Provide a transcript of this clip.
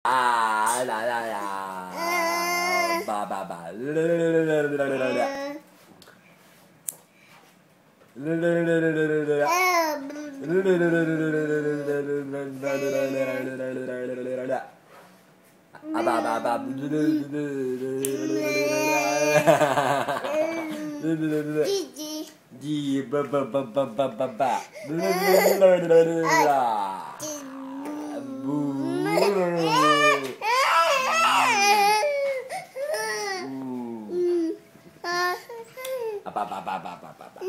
La la la. Ba ba ba. Di ba ba ba ba ba ba ba. Apa apa apa apa apa apa.